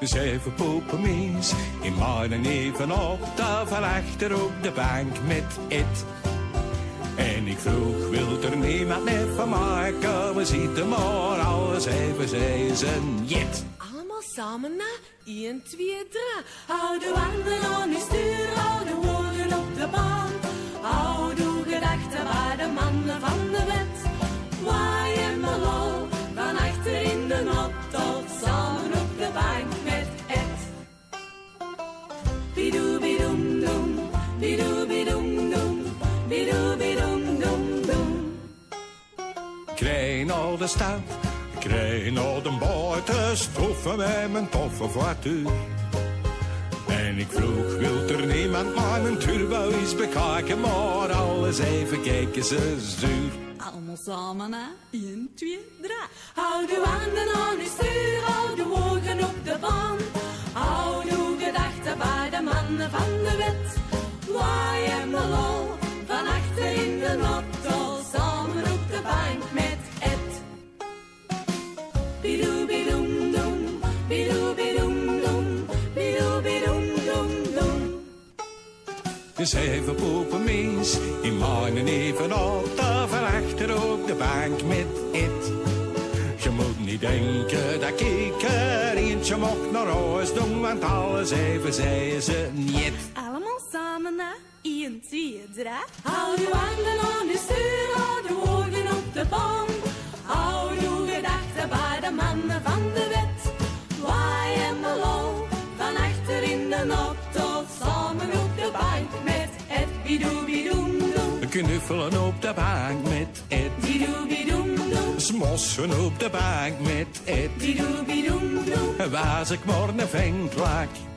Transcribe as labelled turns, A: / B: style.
A: Zeven poepenmees in mijn even op tafel achter op de bank met het. En ik vroeg, wil er niemand meer van maken? We zitten maar alle zeven zezen jet.
B: Allemaal samen na 1, 2, 3. Hou de handen aan uw stuur, hou de woorden op de baan. Hou de gedachten bij de mannen van de wet. Waai en malal, van achter in de auto, samen op de bank met het. Bidoe-bidoem doem, bidoe-bidoem doem, bidoe-bidoem doem doem.
A: Kreeg al de stad, kreeg al de buiten, stoffen met mijn toffe voituur. En ik vroeg, wil er niemand maar mijn turbo eens bekijken, maar alles even keken ze zuur.
B: Allemaal samen na 1, 2, 3. Hou de handen aan uw stuur, hou de wogen op de baan. Hou de gedachten bij de mannen van de wet. Waai en malal, van achter in de auto, samen op de bank met het. Bidoe-bidoem doem, bidoe-bidoem doem, bidoe-bidoem doem doem.
A: Zeven poepenmees in mijn even op tafel achter op de bank met het. Je moet niet denken dat ik er eentje mocht naar huis doen, want alle zeven zeiden ze niet.
B: Allemaal samen na 1, 2, 3. Hou de handen aan de stuur, hou de wogen op de baan. Hou de gedachten bij de mannen van de wet. Waai en malal, van achter in de auto, samen op de bank met het. Bidoe-bidoem doem.
A: Knuffelen op de bank met het.
B: Bidoe-bidoem doem.
A: Smossen op de bank met het.
B: Bidoe-bidoem doem.
A: Was ik maar een vent lag.